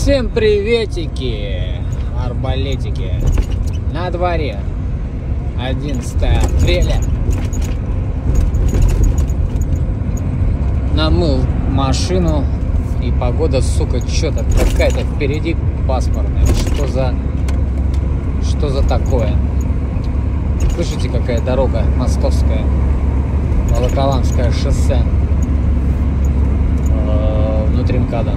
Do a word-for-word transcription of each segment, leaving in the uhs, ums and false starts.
Всем приветики, арбалетики. На дворе одиннадцатое апреля. Намыл машину, и погода, сука, что-то какая-то впереди пасмурная. Что за... Что за такое? Слышите, какая дорога московская? Волоколамское шоссе. Внутри МКАДа.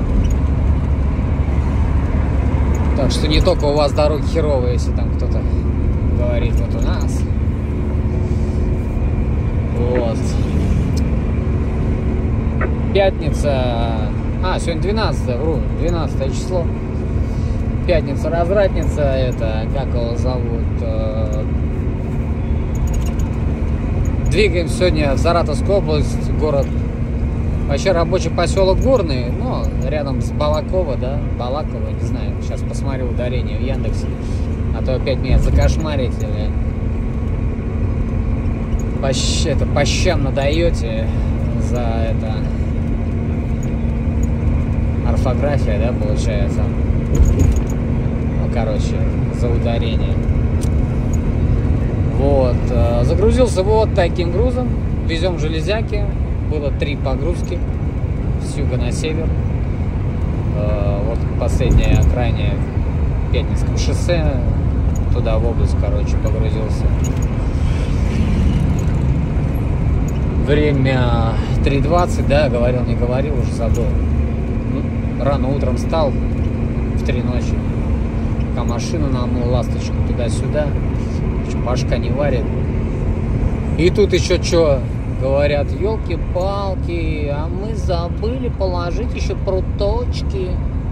Так что не только у вас дороги херовые, если там кто-то говорит, вот у нас. Вот. Пятница. А, сегодня двенадцатое, вру, двенадцатое число. Пятница, развратница, это, как его зовут? Двигаем сегодня в Саратовскую область, город, вообще рабочий поселок Горный, но рядом с Балаково, да, Балаково, не знаю, сейчас посмотрю ударение в Яндексе, а то опять меня закошмарите, или по, это, по щам надаете за это, орфография, да, получается, ну, короче, за ударение. Вот, загрузился вот таким грузом, везем железяки, было три погрузки с юга на север, вот последняя крайняя в Пятницком шоссе, туда в область, короче, погрузился. Время три двадцать, да, говорил, не говорил, уже забыл. Ну, рано утром встал, в три ночи, пока машину намыл, ласточку туда-сюда. Башка не варит. И тут еще что говорят, елки-палки, а мы забыли положить еще пруточки.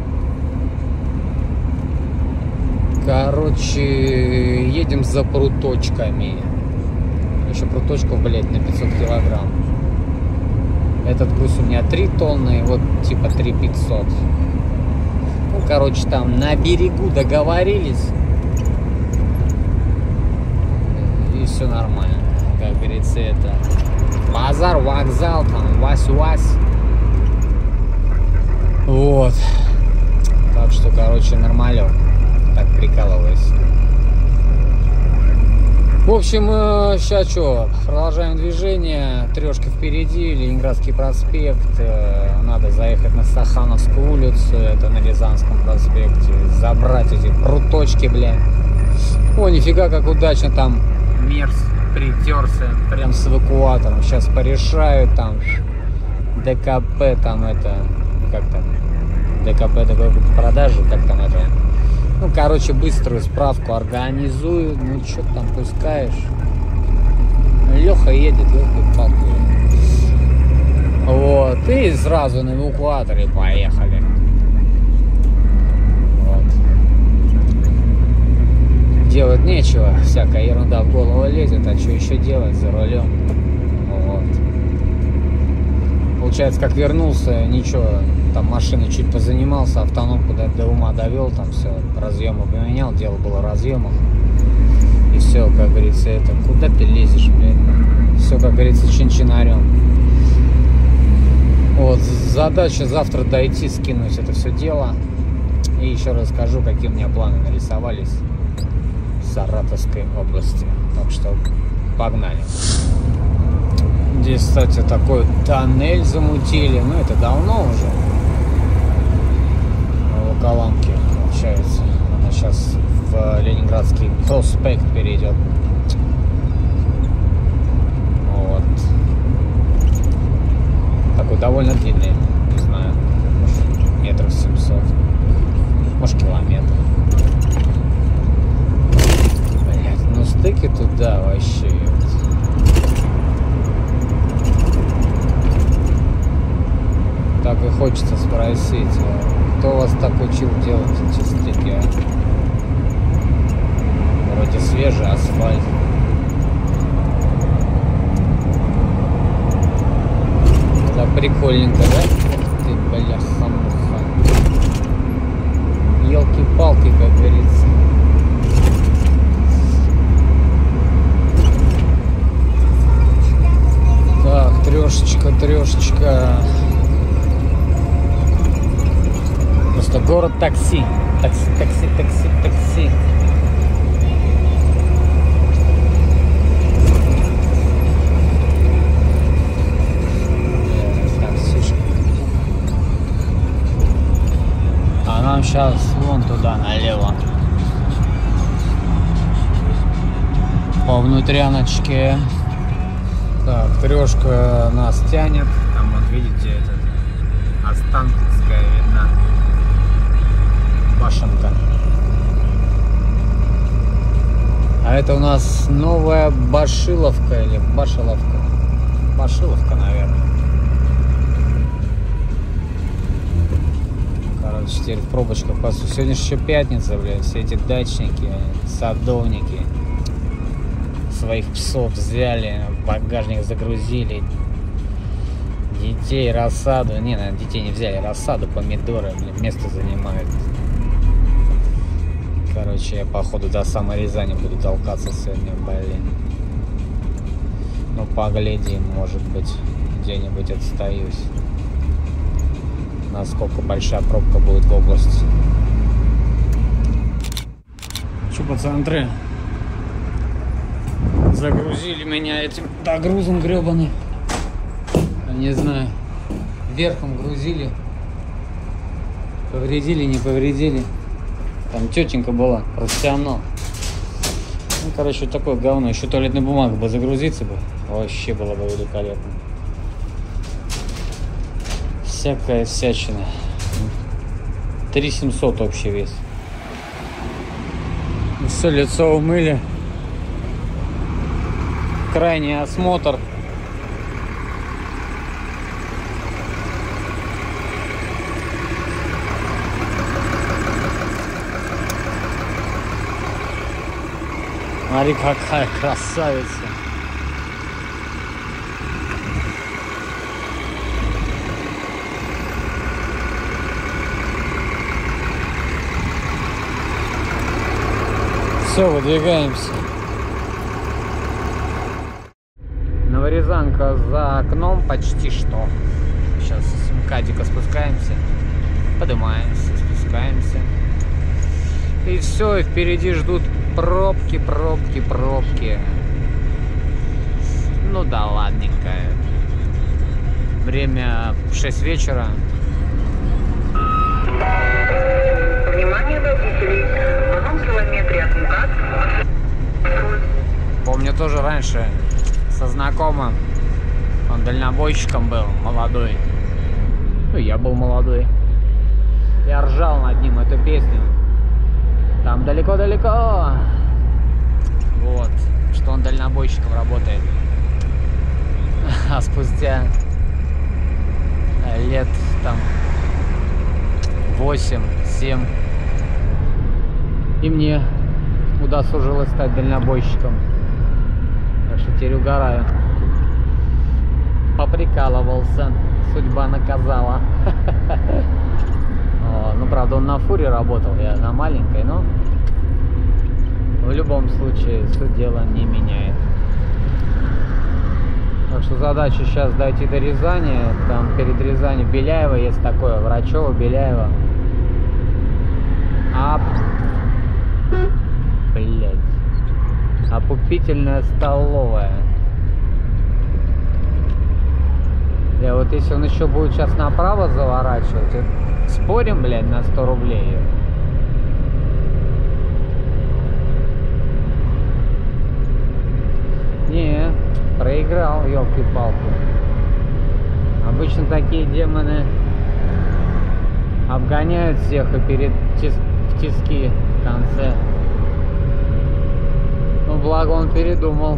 Короче, едем за пруточками. Еще пруточков, блядь, на пятьсот килограмм. Этот груз у меня три тонны, вот типа три пятьсот. Ну, короче, там на берегу договорились. Все нормально, как говорится, это базар, вокзал, там, вась-вась. Вот. Так что, короче, нормалек. Так прикалываюсь. В общем, сейчас что, продолжаем движение. Трешка впереди, Ленинградский проспект. Надо заехать на Стахановскую улицу, это на Рязанском проспекте. Забрать эти пруточки, бля. О, нифига, как удачно там Мерс притерся прям с эвакуатором. Сейчас порешают там ДКП, там это, как там, ДКП, ДКП продажи, как там это. Ну, короче, быструю справку организуют. Ну, что там пускаешь? Леха едет, легкой палкой. Вот, и сразу на эвакуаторе поехали. Делать нечего, всякая ерунда в голову лезет, а что еще делать за рулем? Вот. Получается, как вернулся, ничего, там машины чуть позанимался, автономку до, до ума довел, там все, разъемы поменял, дело было разъемов. И все, как говорится, это, куда ты лезешь, блядь? Все, как говорится, чин-чинарем. Вот, задача завтра дойти, скинуть это все дело. И еще расскажу, какие у меня планы нарисовались Саратовской области. Так что погнали. Здесь, кстати, такой тоннель замутили. Ну, это давно уже. В Волоколамке, получается. Она сейчас в Ленинградский проспект перейдет. Вот. Такой довольно длинный. Не знаю. Может, метров семьсот. Может, километр. Ну, стыки туда вообще. Так и хочется спросить, кто вас так учил делать эти стыки? А? Вроде свежий асфальт. Да, прикольненько, да? Ты, бляха-муха. Елки-палки, как говорится. Так, трешечка, трешечка. Просто Город такси. Такси, такси, такси, такси. А нам сейчас вон туда, налево. По внутряночке. Так, трешка нас тянет. Там вот видите, этот Останкинская видна башенка. А это у нас новая Башиловка или Башиловка? Башиловка, наверное. Короче, теперь в пробочках пасу. Сегодня же еще пятница, блядь. Все эти дачники, садовники своих псов взяли, в багажник загрузили. Детей, рассаду. Не, наверное, детей не взяли. Рассаду, помидоры, блин, место занимают. Короче, я походу до самой Рязани буду толкаться сегодня, блин. Ну, поглядим, может быть, где-нибудь отстаюсь. Насколько большая пробка будет в области. Че, пацаны, загрузили меня этим догрузом гребаным. Не знаю, верхом грузили. Повредили, не повредили. Там тетенька была, профессионал. Ну, короче, вот такое говно. Еще туалетной бумагой бы загрузиться бы. Вообще было бы великолепно. Всякая всячина. три семьсот общий вес. Все, лицо умыли. Крайний осмотр. Смотри, какая красавица. Все, выдвигаемся. Новорязанка за окном почти что. Сейчас с МКАДика спускаемся, поднимаемся, спускаемся. И все, и впереди ждут пробки, пробки, пробки. Ну да ладненько. Время шесть вечера. Внимание, водителей! В одном километре от МКАД. Помню, тоже раньше со знакомым. Он дальнобойщиком был, молодой. Ну, я был молодой. Я ржал над ним эту песню. Там далеко-далеко. Вот. Что он дальнобойщиком работает. А спустя лет там восемь-семь и мне удосужилось стать дальнобойщиком. Так что теперь угораю. Поприкалывался. Судьба наказала. Ну, правда, он на фуре работал, я на маленькой, но в любом случае суть дела не меняет. Так что задача сейчас дойти до Рязани. Там перед Рязанью Беляева есть такое, Врачево, Беляево. А... Блять. Опупительная столовая. Я вот если он еще будет сейчас направо заворачивать, спорим, блядь, на сто рублей. Не, проиграл, елки-палки. Обычно такие демоны обгоняют всех и перед тис в тиски в конце. Ну, благо он передумал.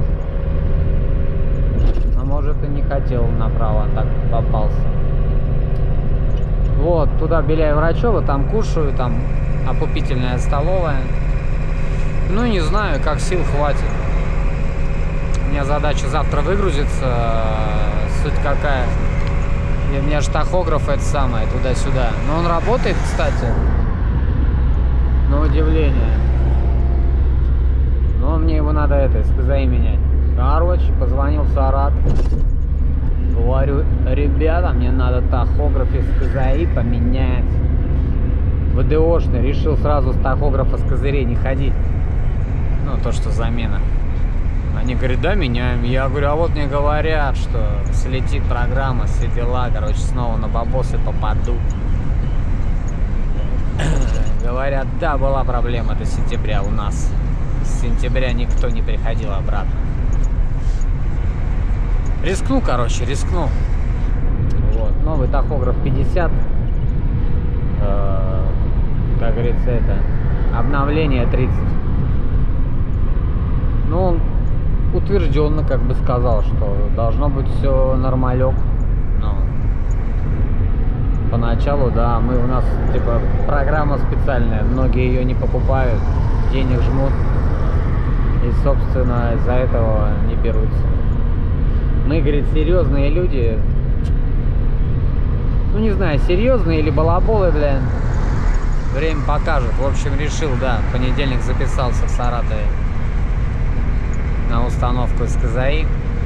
А может и не хотел направо, так попался. Вот, туда Беляево-Врачево, там кушаю, там опупительная столовая. Ну, не знаю, как сил хватит. У меня задача завтра выгрузиться. Суть какая? И у меня же тахограф это самое, туда-сюда. Но он работает, кстати. На удивление. Но мне его надо это, СКЗИ менять. Короче, позвонил в Саратов. Говорю, ребята, мне надо тахограф из СКЗИ поменять. ВДОшный, решил сразу с тахографа с козырей не ходить. Ну, то, что замена. Они говорят, да, меняем. Я говорю, а вот мне говорят, что слетит программа, все дела, короче, снова на бабосы попаду. Говорят, да, была проблема до сентября у нас. С сентября никто не приходил обратно. Рискну, короче, рискну. Вот, новый тахограф пятьдесят. Э, как говорится, это обновление тридцать. Ну, он утвержденно, как бы сказал, что должно быть все нормалек. Но поначалу, да, мы у нас типа программа специальная, многие ее не покупают, денег жмут и, собственно, из-за этого не берутся. Мы, говорит, серьезные люди. Ну, не знаю, серьезные или балаболы, блин. Время покажет. В общем, решил, да, в понедельник записался в Саратове на установку из КЗАИ.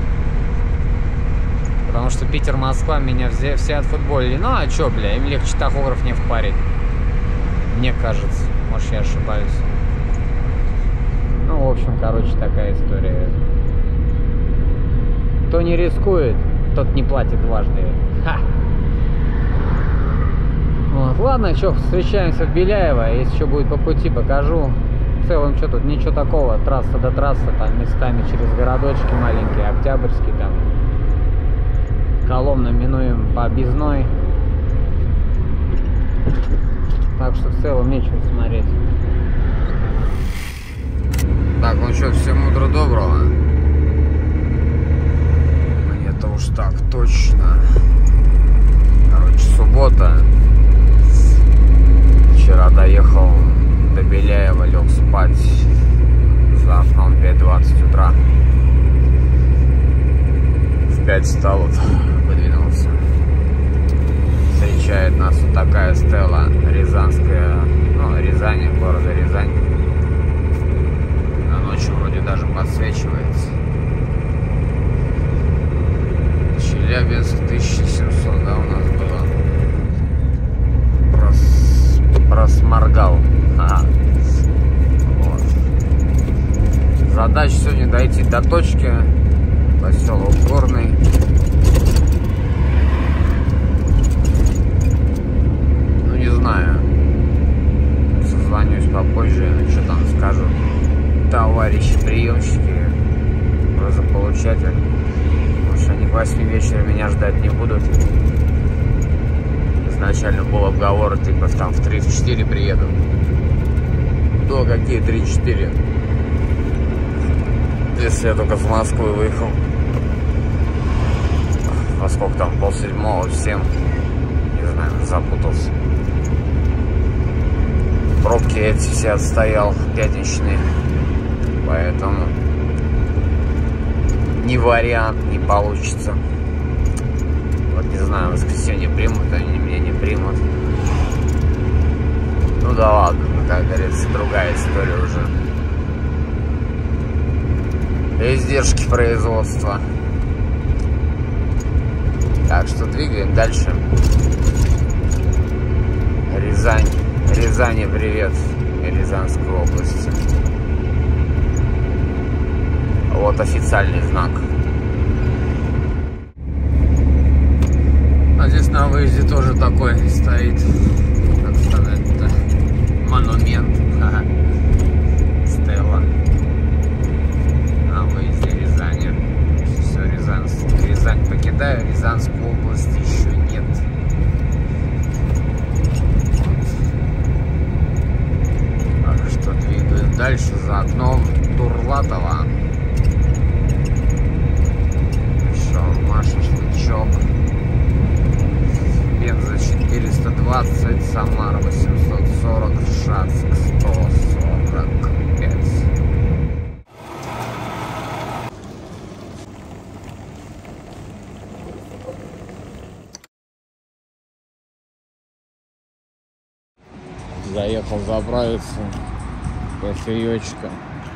Потому что Питер-Москва меня все, все отфутболили. Ну, а чё, бля, им легче тахограф не впарить. Мне кажется. Может, я ошибаюсь. Ну, в общем, короче, такая история. Кто не рискует, тот не платит дважды. Ха! Вот. Ладно, что, встречаемся в Беляево. Если что будет по пути, покажу. В целом, что тут, ничего такого. Трасса до трассы, там местами через городочки маленькие, Октябрьский там. Коломна минуем по объездной. Так что в целом нечего смотреть. Так, ну что, всем утро доброго. Мне-то уж так точно. Короче, суббота. Вчера доехал до Беляева, лег спать. За окном пять двадцать утра. В пять встал, вот, выдвинулся. Встречает нас вот такая стела рязанская, ну, Рязани, города Рязань. На ночь вроде даже подсвечивается. Челябинск тысяча семьсот, да, у нас было. Прос... Просморгал. Ага. Вот. Задача сегодня дойти до точки. Поселок Горный. Ну, не знаю. Созвонюсь попозже, что там скажут товарищи приемщики, розополучатель. Потому что они к восьми вечера меня ждать не будут. Изначально был обговор, типа там в тридцать четыре приеду. Да, какие тридцать четыре? Если я только с Москвы выехал. Во сколько там, полседьмого, всем, не знаю, запутался. Пробки эти все отстоял, пятничные. Поэтому не вариант, не получится. Вот не знаю, в воскресенье примут, они меня не примут. Ну да ладно, как говорится, другая история уже. Издержки производства. Так что двигаем дальше. Рязань. Рязани привет. Рязанской области. Вот официальный знак. А здесь на выезде тоже такой стоит, как сказать-то, монумент. Ага. Стелла. На выезде Рязани. Все, Рязань, Рязань покидаю, Рязанскую область еще нет. Вот. Так что двигаем дальше за окном Турлатова. Шашлычок. Пенза четыреста двадцать, Самара восемьсот сорок, Шацк сто сорок пять. Заехал заправиться, кофеечка.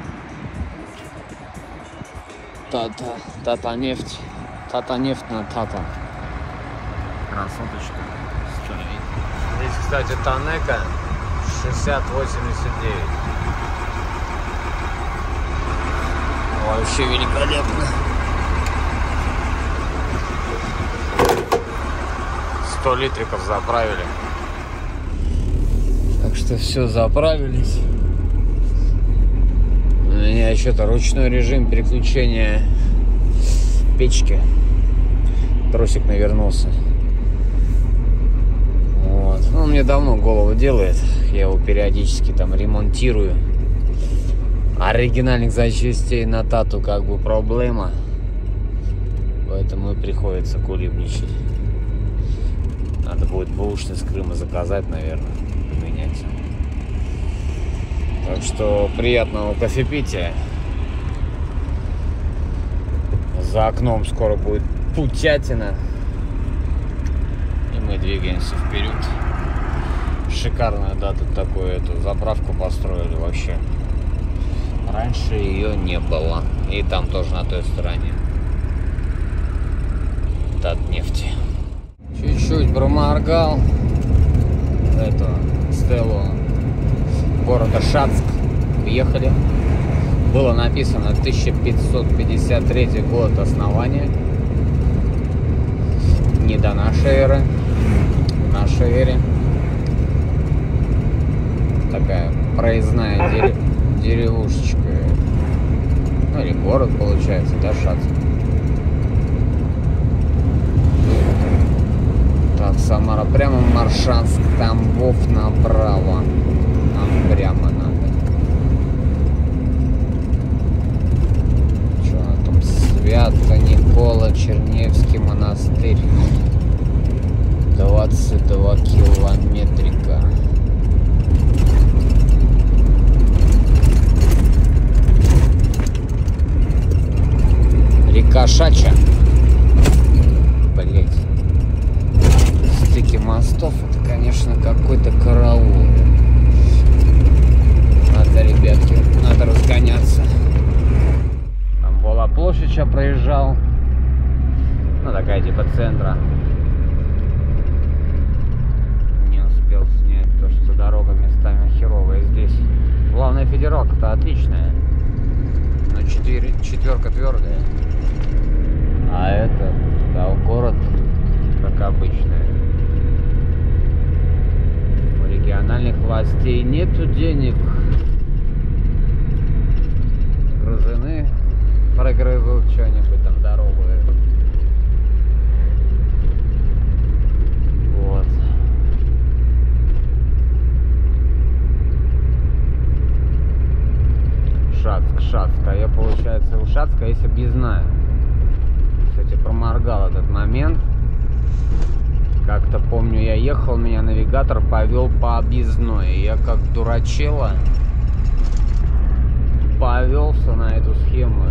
Тата, Тата нефть. Тата нефть на Тата. Красоточка стоит. Здесь, кстати, Танека. шестьдесят восемьдесят девять. Вообще великолепно. сто литриков заправили. Так что все, заправились. У меня что-то ручной режим переключения печки. Тросик навернулся. Вот. Ну, он мне давно голову делает. Я его периодически там ремонтирую. Оригинальных запчастей на тату как бы проблема. Поэтому и приходится кулибничать. Надо будет бэушный с Крыма заказать, наверное, поменять. Так что приятного кофепития. За окном скоро будет путятина. И мы двигаемся вперед. Шикарную, да, тут такую эту заправку построили вообще. Раньше ее не было. И там тоже на той стороне. Татнефти. Чуть-чуть проморгал эту стелу города Шацк. Въехали. Было написано тысяча пятьсот пятьдесят третий год основания. Не до нашей эры. В нашей эре. Такая проездная дерев... деревушечка. Ну или город получается, да, Шацк. Так, Самара прямо, Маршанск, Тамбов направо. Нам прямо надо. Что там? Свято-Никола, Черневский монастырь. двадцать два километрика. Река Шача. Блять. Стыки мостов, это, конечно, какой-то караул. Надо, ребятки, надо разгоняться. Там была площадь, я проезжал. Ну, такая типа центра. Не успел снять то, что дорога местами херовая здесь. Главная федералка-то отличная. Но четыре, четверка твердая. А это, да, город, как обычно. У региональных властей нету денег. Грызуны прогрызут что-нибудь там дорогу. Вот. Шацк, Шацк. А я, получается, у Шацка есть объездная. Кстати, проморгал этот момент. Как-то помню, я ехал, меня навигатор повел по объездной. И я как дурачела повелся на эту схему.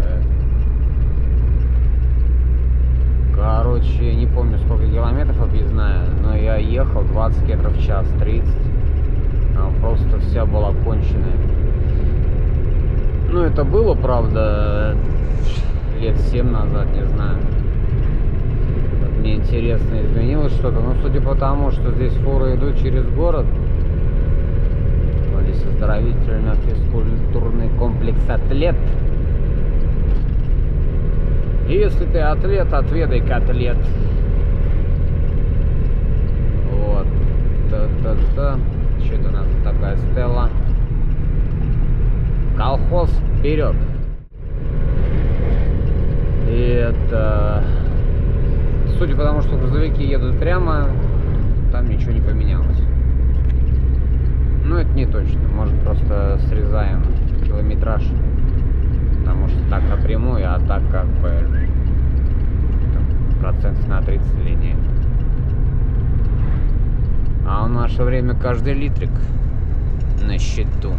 Короче, не помню, сколько километров объездная, но я ехал двадцать километров в час, тридцать. Она просто вся была конченая. Ну, это было, правда, лет семь назад, не знаю. Вот мне интересно, изменилось что-то. Но судя по тому, что здесь фуры идут через город, здесь оздоровительно-физкультурный комплекс «Атлет». И если ты атлет, отведай котлет. Вот. Та-та-та. Что это у нас такая стела? Колхоз вперед. И это... Судя по тому, что грузовики едут прямо, там ничего не поменялось. Ну, это не точно. Может, просто срезаем километраж. Потому что так напрямую, а так как бы процентов на тридцать линии. А в наше время каждый литрик на счету.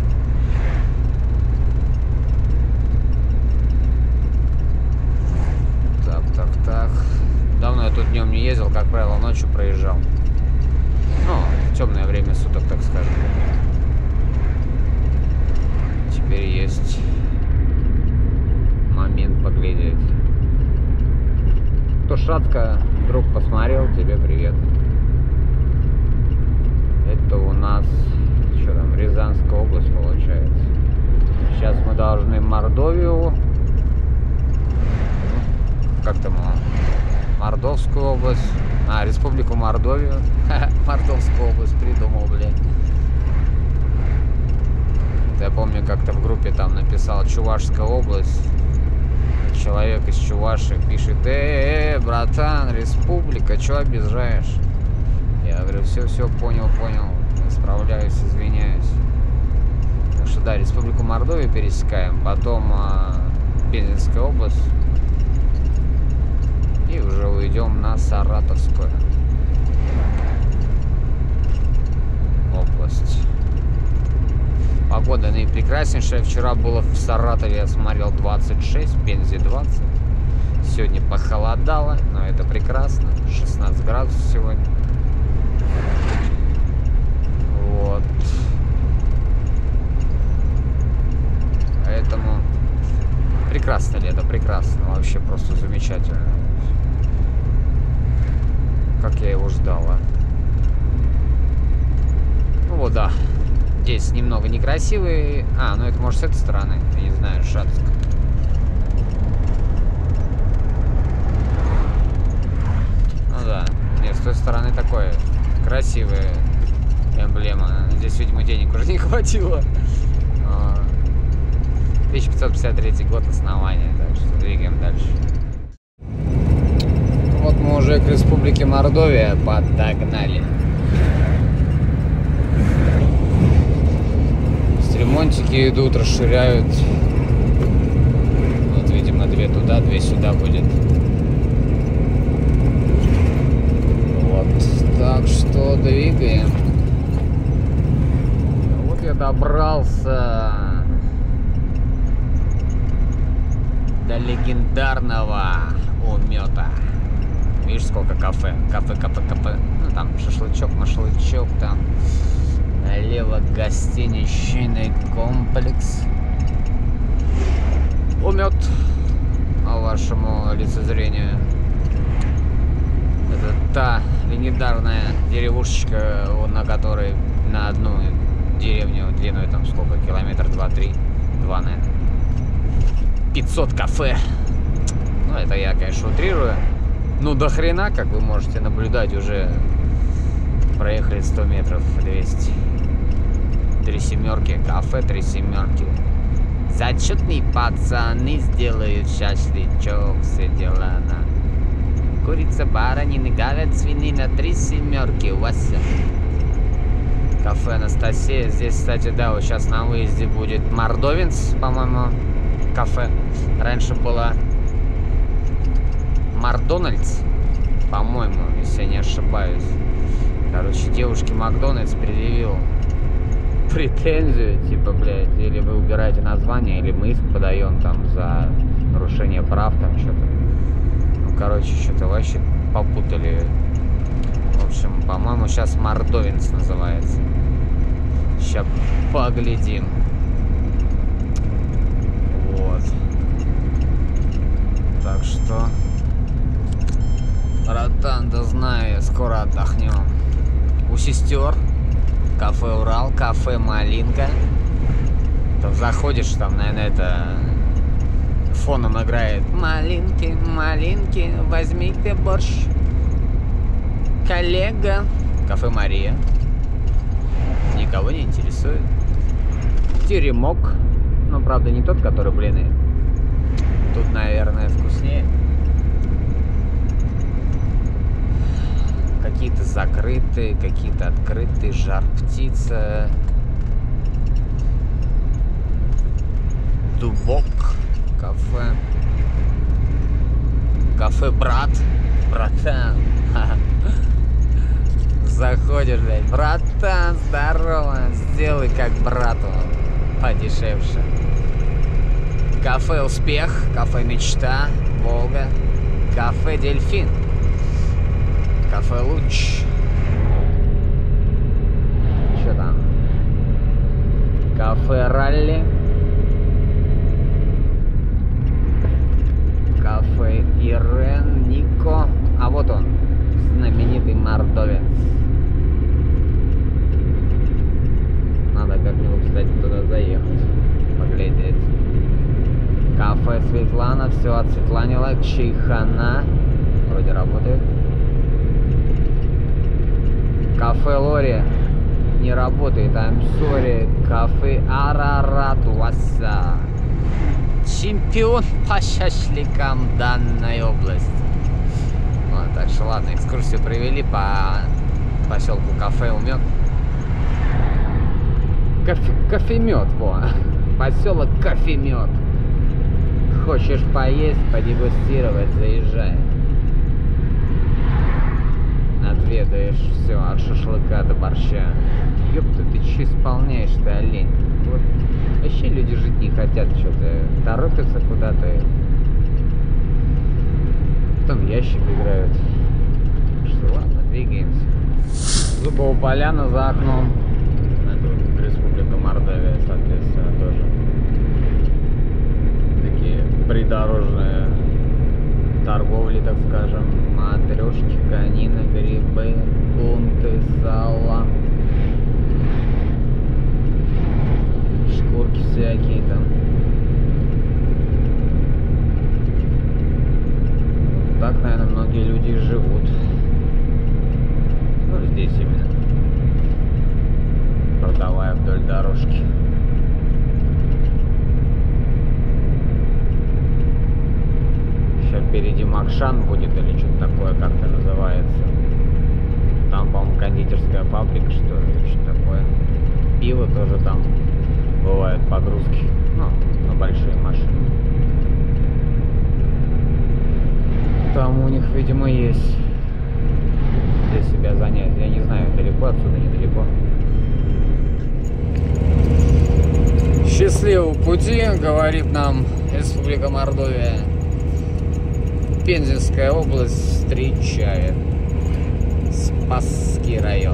Так, так, так. Давно я тут днем не ездил, как правило, ночью проезжал. Ну, в темное время суток, так скажем. Теперь есть момент поглядеть. Кто Шацка вдруг посмотрел, тебе привет. Это у нас что там, Мордовию. Как там? Мордовскую область. А, Республику Мордовию. Мордовскую область придумал, блядь. Я помню, как-то в группе там написал Чувашская область. Человек из Чуваши пишет: э, -э, -э братан, республика, чё обижаешь? Я говорю: все, все, понял, понял, исправляюсь, извиняюсь. Так что да, Республику Мордовию пересекаем, потом а, Пензенская область, и уже уйдем на Саратовскую область. Погода наипрекраснейшая. Вчера было в Саратове, я смотрел, двадцать шесть, в Пензе двадцать. Сегодня похолодало, но это прекрасно. шестнадцать градусов сегодня. Вот. Поэтому прекрасно лето, прекрасно. Вообще просто замечательно. Как я его ждал, а? Ну вот, да. Здесь немного некрасивый. А, ну это может с этой стороны. Я не знаю, Шацк. Ну да. Нет, с той стороны такое красивая эмблема. Здесь, видимо, денег уже не хватило. тысяча пятьсот пятьдесят третий год основания. Так что двигаем дальше. Вот мы уже к Республике Мордовия подогнали. Ремонтики идут, расширяют. Вот, видимо, две туда, две сюда будет. Вот, так что двигаем. Вот я добрался до легендарного Умета. Видишь, сколько кафе? Кафе, кафе, кафе. Ну, там шашлычок, машлычок, там налево гостиничный комплекс. Умет, по вашему лицезрению. Это та легендарная деревушечка, на которой на одну деревню длиной там сколько? Километр два-три. Два, наверное. пятьсот кафе. Ну, это я, конечно, утрирую. Ну, до хрена, как вы можете наблюдать, уже проехали сто метров, двести. Три семерки, кафе три семерки. Зачетные пацаны сделают шашлычок, все дела на. Курица, баранина, говядина, свинина, три семерки, Вася. Кафе Анастасия. Здесь, кстати, да, вот сейчас на выезде будет Мордовинс, по-моему, кафе. Раньше было Макдональдс, по-моему, если я не ошибаюсь. Короче, девушке Макдональдс предъявил претензию, типа, блядь, или вы убираете название, или мы иск подаем там за нарушение прав, там что-то. Ну, короче, что-то вообще попутали. В общем, по-моему, сейчас Мордовинс называется. Сейчас поглядим. Вот. Так что, братан, да знаю, скоро отдохнем. У сестер кафе Урал, кафе Малинка. Там заходишь, там, наверное, это фоном играет: малинки, малинки, возьми ты борщ, коллега. Кафе Мария. Никого не интересует. Теремок. Но, правда, не тот, который блины. Тут, наверное, вкуснее. Какие-то закрытые, какие-то открытые. Жар птица. Дубок. Кафе. Кафе Брат. Братан. Заходишь, блядь: братан, здорово, сделай как брату подешевше. Кафе Успех, кафе Мечта, Волга, кафе Дельфин, кафе Луч. Что там? Кафе Ралли, кафе Ирен, Нико. А вот он, знаменитый Мордовинс. Надо как-нибудь, кстати, туда заехать, поглядеть. все отсветланило. Чайхана. Вроде работает. Кафе Лори не работает. I'm sorry. Кафе Арарат Васа. Чемпион по шашлыкам данной области. Вот, так что ладно, экскурсию провели по поселку Кафе Умет. Кофе, кофемет, во. Поселок Кофемет. Хочешь поесть, подегустировать, заезжай. Отведаешь все от шашлыка до борща. Ёпта, ты че исполняешь, ты олень? Вот. Вообще люди жить не хотят, что-то торопятся куда-то. Потом в ящик играют. Так что ладно, двигаемся. Зубова поляна за окном. Это Республика Мордовия, соответственно, тоже. Такие придорожные торговли, так скажем. Матрешки, конина, грибы, кунты, сало. Шкурки всякие там. Так, наверное, многие люди живут. Ну, здесь именно. Продавая вдоль дорожки. Сейчас впереди Макшан будет или что-то такое, как-то называется. Там, по-моему, кондитерская фабрика, что ли, что-то такое. Пиво тоже там бывают, погрузки. Ну, на большие машины. Там у них, видимо, есть для себя занять. Я не знаю, далеко отсюда, недалеко. Счастливого пути, говорит нам Республика Мордовия. Пензенская область встречает. Спасский район.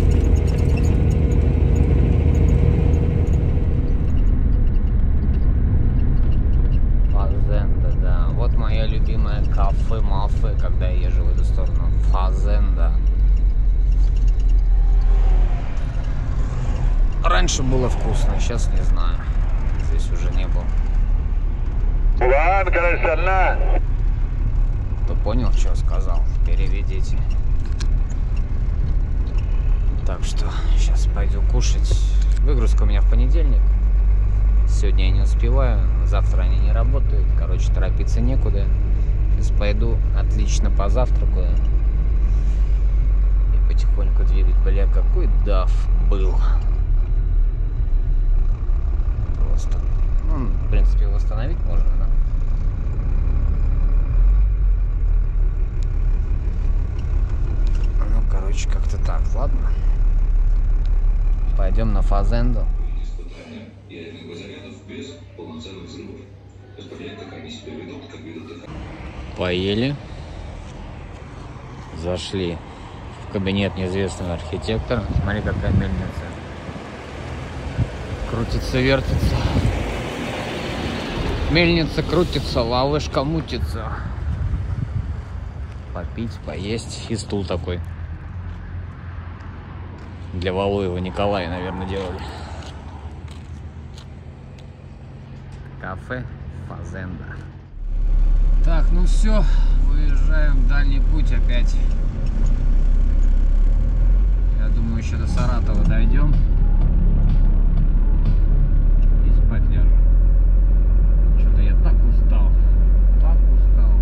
Фазенда, да. Вот моя любимая кафе-мафе, когда я езжу в эту сторону. Фазенда. Раньше было вкусно, сейчас не знаю. Здесь уже не было. Кто понял, что сказал, переведите. Так что сейчас пойду кушать. Выгрузка у меня в понедельник. Сегодня я не успеваю, завтра они не работают. Короче, торопиться некуда. Сейчас пойду, отлично позавтракаю. И потихоньку двигать. Бля, какой дав был. Просто. Ну, в принципе, восстановить можно, да? Ну, короче, как-то так, ладно. Пойдем на Фазенду. Поели. Зашли в кабинет неизвестного архитектора. Смотри, какая мельница. Крутится, вертится. Мельница крутится, лавышка мутится. Попить, поесть. И стул такой. Для Валуева Николая, наверное, делали. Кафе Фазенда. Так, ну все, выезжаем в дальний путь опять. Я думаю, еще до Саратова дойдем. И спать ляжу. Что-то я так устал. Так устал.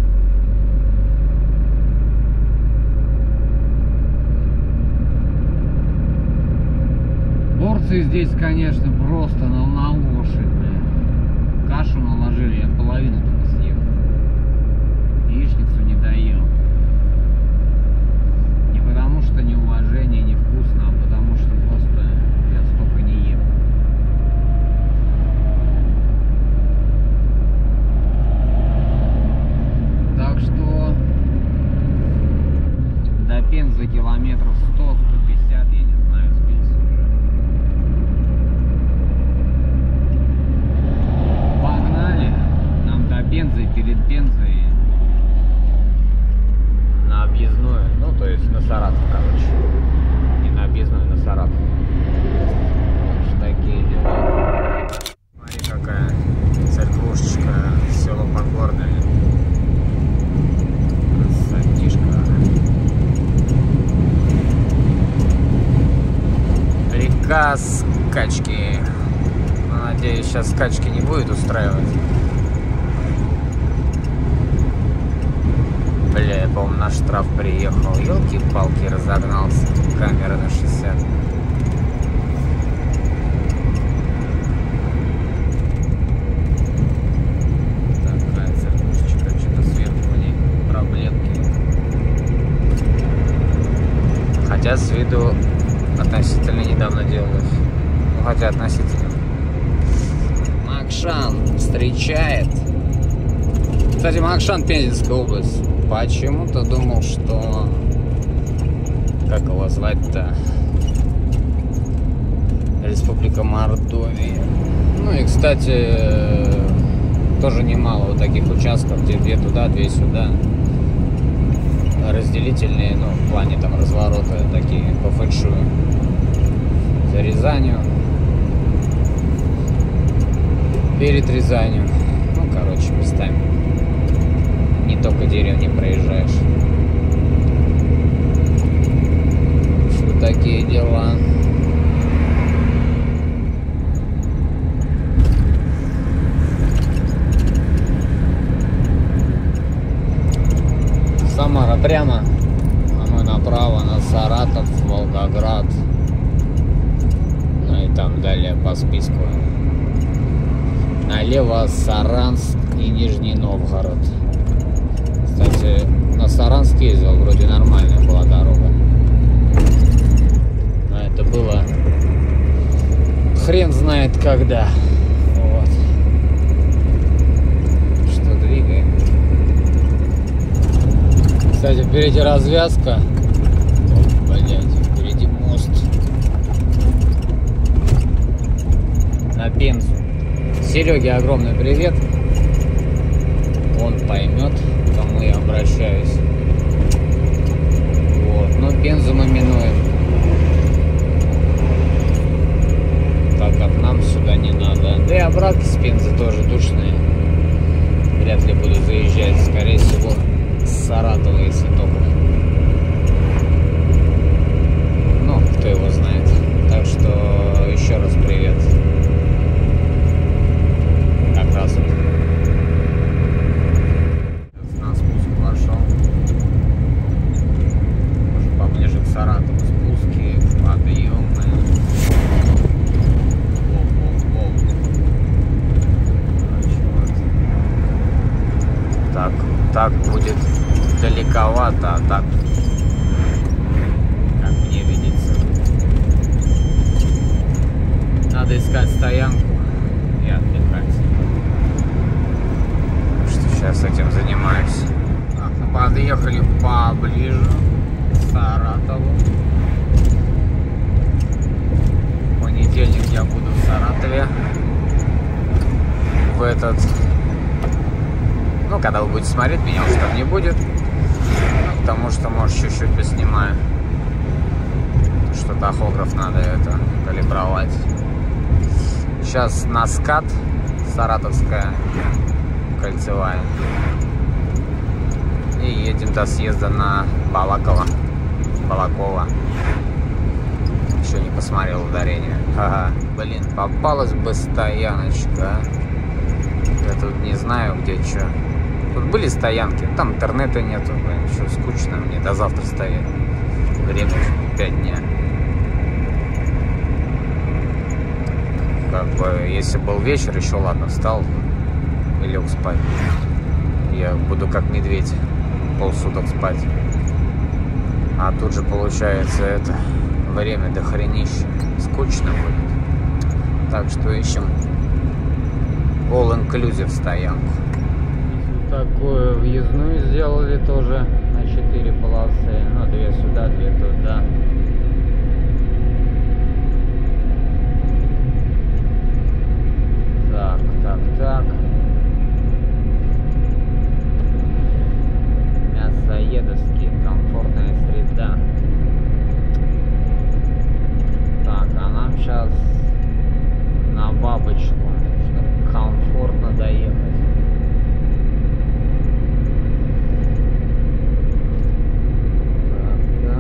Порции здесь, конечно, просто на, на лошадь. Кашу наложили, я половину только съел. Яичницу не доел. Не потому что неуважение, невкусно, а потому что просто я столько не ем. Так что до Пензы километров сто — сто пятьдесят, я не знаю, сбился уже. Погнали. Нам до Пензы, перед Пензой на объездную, ну то есть на Саратов, короче. Не на объездную, на Саратов. Так что такие дела. Смотри, какая церквушечка, село Подгорное. Пока скачки. Надеюсь, сейчас скачки не будет устраивать. Бля, я, по-моему, на штраф приехал. Ёлки-палки, разогнался. Камера на шестьдесят. Такая церквушечка, что-то сверху у ней проблемки. Хотя с виду относительно недавно делалось. Ну, хотя относительно. Макшан встречает. Кстати, Макшан, Пензенская область. Почему-то думал, что... Как его звать-то? Республика Мордовия. Ну и, кстати, тоже немало вот таких участков, где две туда, две сюда. Разделительные, ну, в плане там разворота такие по фэншую. За Рязанью. Перед Рязанью. Ну, короче, местами. Не только деревни проезжаешь. Вот такие дела. Самара прямо, а мы направо на Саратов, Волгоград. Ну и там далее по списку. Налево Саранск и Нижний Новгород. Кстати, на Саранск ездил, вроде нормальная была дорога. Но это было хрен знает когда. Вот. Что двигаем. Кстати, впереди развязка. О, блядь, впереди мост. На Пензу. Сереге огромный привет. Он поймет, к кому я обращаюсь. Вот. Но Пензу мы минуем. Так как нам сюда не надо. Да и обратно с Пензы тоже душные. Вряд ли буду заезжать. Скорее всего, с Саратова, если только. Ну, кто его знает. Так что еще раз привет. Как раз вот. На спуск пошел. Может, поближе к Саратову спуски, подъемы. Воу-воу-воу. Так, так будет далековато, а так, как мне видится. Надо искать стоянку и отдыхать. Что сейчас этим занимаюсь. Так, ну подъехали поближе к Саратову. В понедельник я буду в Саратове. В этот... Ну, когда вы будете смотреть, меня уже там не будет. Потому что, может, чуть-чуть поснимаю. Что тахограф надо это калибровать. Сейчас на скат, Саратовская кольцевая. И едем до съезда на Балаково. Балаково. Еще не посмотрел ударение. Ага. Блин, попалась бы стояночка. Я тут не знаю, где что. Тут были стоянки, там интернета нету, блин, что скучно мне до завтра стоять. Время пять дня. Как бы, если был вечер, еще ладно, встал и лег спать. Я буду как медведь полсуток спать. А тут же получается это время до хренища. Скучно будет. Так что ищем all-inclusive стоянку. Такую въездную сделали тоже на четыре полосы. Ну, две сюда, две туда. Так, так, так. Мясоедовский, комфортная среда. Так, а нам сейчас на Бабочку, чтобы комфортно доехать. Так,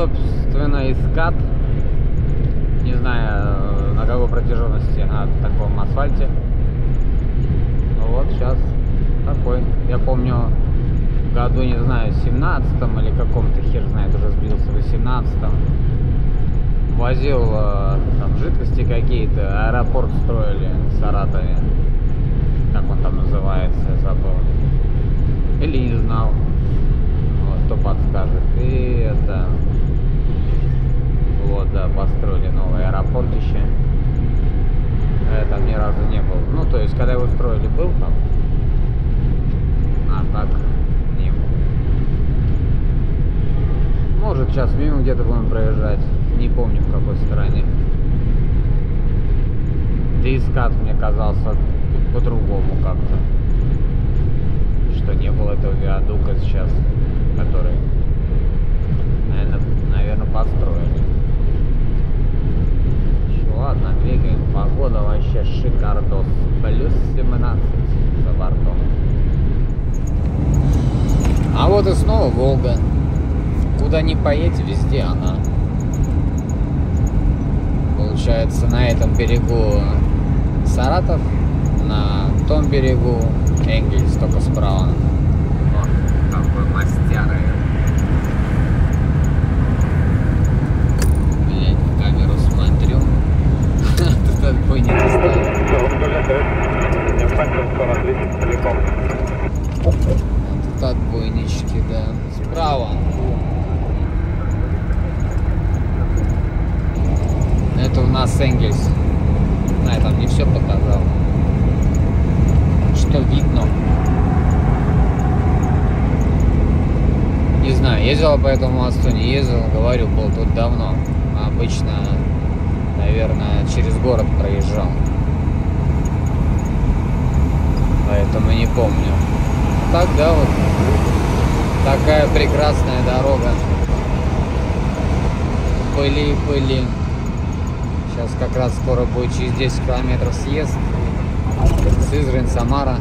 собственно, и скат. Не знаю, на какой протяженности на таком асфальте. Ну вот сейчас такой. Я помню, в году, не знаю, семнадцатом или каком-то, хер знает, уже сбился, в восемнадцатом. Возил там жидкости какие-то, аэропорт строили в Саратове. Как он там называется, я забыл. Или не знал. Вот, кто подскажет. И это... Вот, да, построили новый аэропорт еще. Я там ни разу не был. Ну, то есть, когда его строили, был там. А так, не был. Может, сейчас мимо где-то будем проезжать. Не помню, в какой стороне. Да и скат мне казался по-другому как-то. Что не было этого виадука сейчас, который, наверное, наверное построили. Еще ладно, двигаем. Погода вообще шикардос. Плюс семнадцать за бортом. А вот и снова Волга. Куда ни поедь, везде она. Получается, на этом берегу Саратов, на том берегу Энгельс, только справа. Вот какой мастер. Блять, в камеру смотрю. Тут отбойники стоят. Тут отбойнички, да. Справа. Это у нас Энгельс. А, я там не все показал. Что видно? Не знаю, ездила по этому мосту, не ездил, говорю, был тут давно. Обычно, наверное, через город проезжал. Поэтому не помню. Так, да, вот такая прекрасная дорога. Пыли, пыли. Сейчас как раз скоро будет через десять километров съезд. Сызрань, Самара.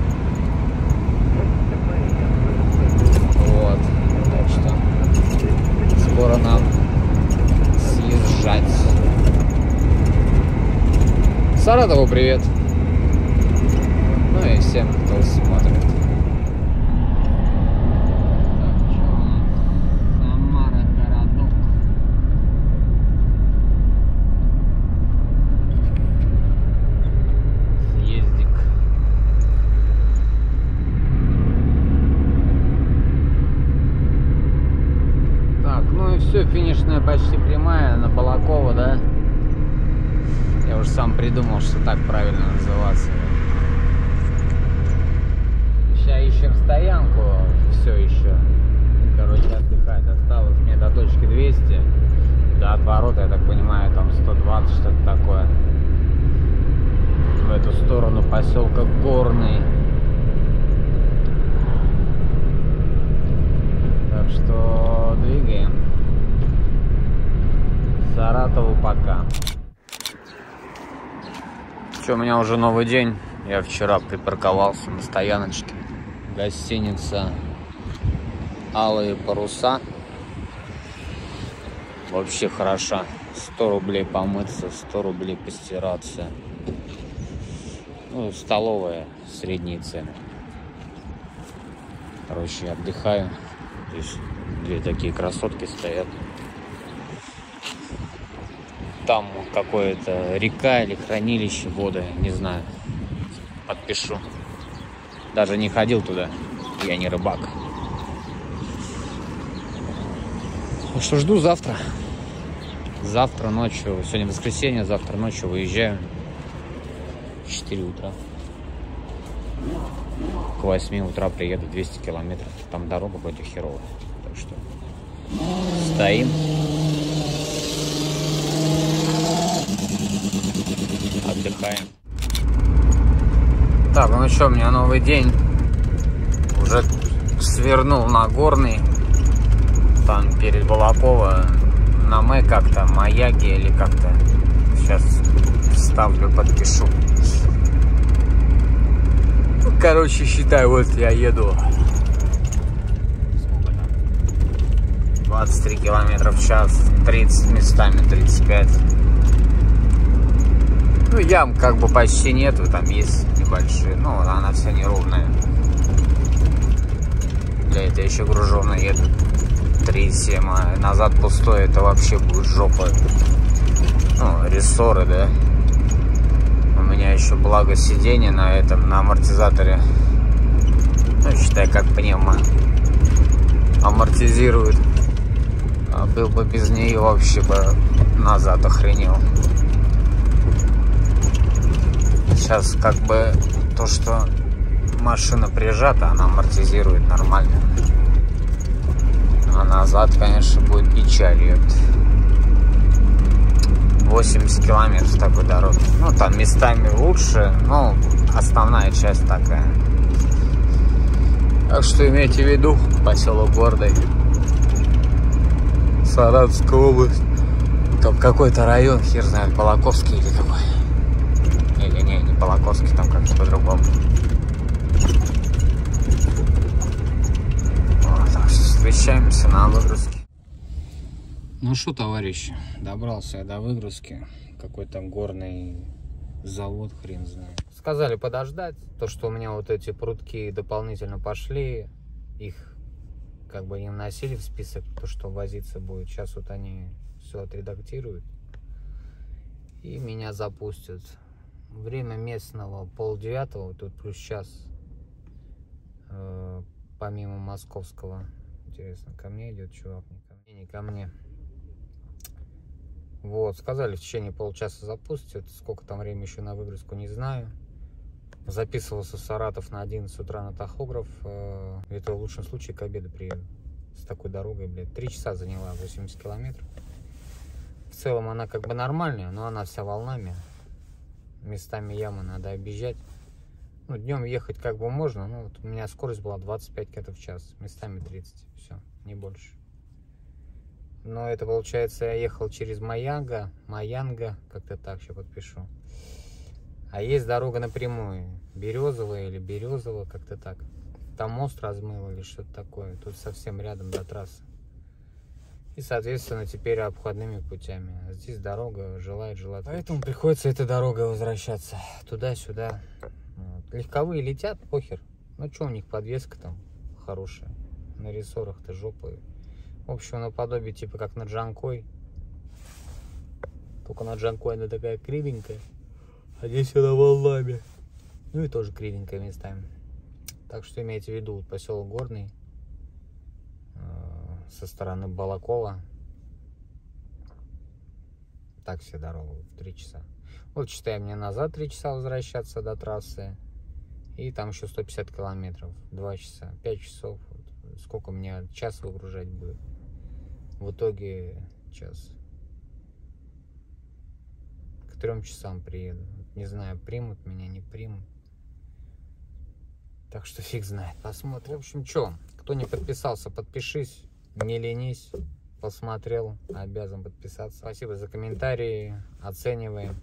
Вот. Так что скоро нам съезжать. Саратову привет. Ну и всем, кто смотрит. Все, финишная почти прямая на Балаково, да? Я уже сам придумал, что так правильно называться. Сейчас ищем стоянку, все еще. Короче, отдыхать. Осталось мне до точки двести. До отворота, я так понимаю, там сто двадцать, что-то такое. В эту сторону поселка Горный. Так что двигаем. Саратову пока. Что, у меня уже новый день. Я вчера припарковался на стояночке. Гостиница «Алые паруса». Вообще хороша. сто рублей помыться, сто рублей постираться. Ну, столовая, средние цены. Короче, отдыхаю. Здесь две такие красотки стоят. Там какое-то река или хранилище воды, не знаю. Подпишу. Даже не ходил туда. Я не рыбак. Ну что, жду завтра. Завтра ночью, сегодня воскресенье, завтра ночью выезжаю. В четыре утра. К восьми утра приеду, двести километров. Там дорога вроде херовая. Так что стоим. Отдыхаем. Так, ну что, у меня новый день. Уже свернул на Горный. Там перед Балаково. На Мэ как-то, Маяги или как-то. Сейчас вставлю, подпишу. Ну, короче, считай, вот я еду. Сколько там? двадцать три километра в час, тридцать местами, тридцать пять. Ну, ям как бы почти нету, там есть небольшие, но она вся неровная. Для этого еще груженно едут три семь, а назад пустой, это вообще будет жопа. Ну, рессоры, да. У меня еще благо сиденье на этом, на амортизаторе. Ну, считай, как пневмо амортизирует. А был бы без нее, вообще бы назад охренел. Сейчас как бы то, что машина прижата, она амортизирует нормально. А назад, конечно, будет печаль. восемьдесят километров такой дороги. Ну, там местами лучше, но основная часть такая. Так что имейте в виду, поселок Гордый, Саратовская область. Там какой-то район, хер знает, Балаковский или какой. Или не, не Балаковский, там как-то по-другому. Вот, так что встречаемся на выгрузке. Ну что, товарищи, добрался я до выгрузки. Какой там горный завод, хрен знает. Сказали подождать, то что у меня вот эти прутки дополнительно пошли, их как бы не вносили в список, то что возиться будет. Сейчас вот они все отредактируют и меня запустят. Время местного полдевятого, тут плюс час, э, помимо московского. Интересно, ко мне идет чувак? Не ко мне, не ко мне. Вот, сказали, в течение получаса запустят. Сколько там времени еще на выгрузку, не знаю. Записывался в Саратов на одиннадцать утра на тахограф. Это в лучшем случае к обеду приеду. С такой дорогой, блядь. Три часа заняла, восемьдесят километров. В целом она как бы нормальная, но она вся волнами. Местами ямы надо объезжать. Ну, днем ехать как бы можно. Ну, вот у меня скорость была двадцать пять километров в час. Местами тридцать. Все, не больше. Но это получается, я ехал через Маянга, Маянга, как-то так, сейчас подпишу. А есть дорога напрямую, Березовая или Березово, как-то так. Там мост размыл или что-то такое, тут совсем рядом до трассы. И, соответственно, теперь обходными путями. А здесь дорога желает, желает. Поэтому приходится этой дорогой возвращаться туда-сюда. Вот. Легковые летят, похер. Ну что, у них подвеска там хорошая. На рессорах-то жопа. В общем, наподобие типа как на Джанкой. Только на Джанкой она такая кривенькая. А здесь она волнами. Ну и тоже кривенькая местами. Так что имейте в виду, вот поселок Горный. Э, со стороны Балакова. Так все дорогу в три часа. Вот считай, мне назад три часа возвращаться до трассы. И там еще сто пятьдесят километров. два часа. пять часов. Вот. Сколько мне час выгружать будет? В итоге час. К трем часам приеду. Не знаю, примут меня, не примут. Так что фиг знает. Посмотрим. В общем, что, кто не подписался, подпишись. Не ленись. Посмотрел, обязан подписаться. Спасибо за комментарии. Оцениваем.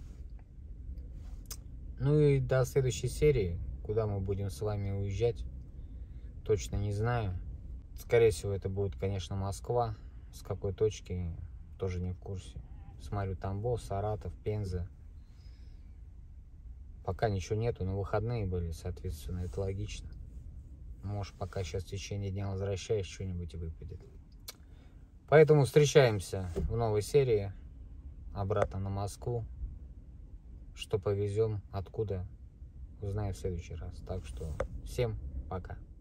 Ну и до следующей серии. Куда мы будем с вами уезжать, точно не знаю. Скорее всего, это будет, конечно, Москва. С какой точки, тоже не в курсе. Смотрю, Тамбов, Саратов, Пенза. Пока ничего нету, но выходные были, соответственно, это логично. Может, пока сейчас в течение дня возвращаюсь, что-нибудь и выпадет. Поэтому встречаемся в новой серии. Обратно на Москву. Что повезем, откуда, узнаем в следующий раз. Так что всем пока.